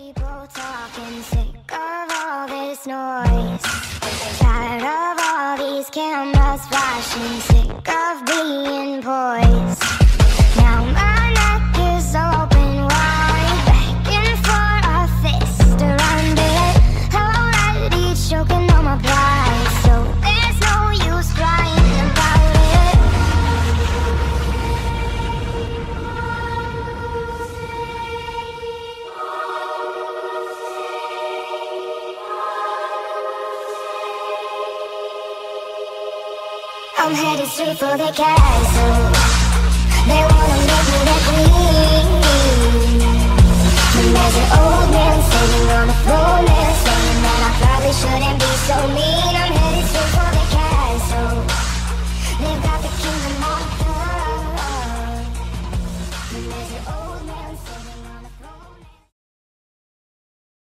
people talking, sick of all this noise. Tired of all these cameras flashing, sick of being poised. Now my neck is open wide, begging for a fist around it. Already choking on my pride, so there's no use crying about it. I'm headed straight for the castle. They wanna make me their queen.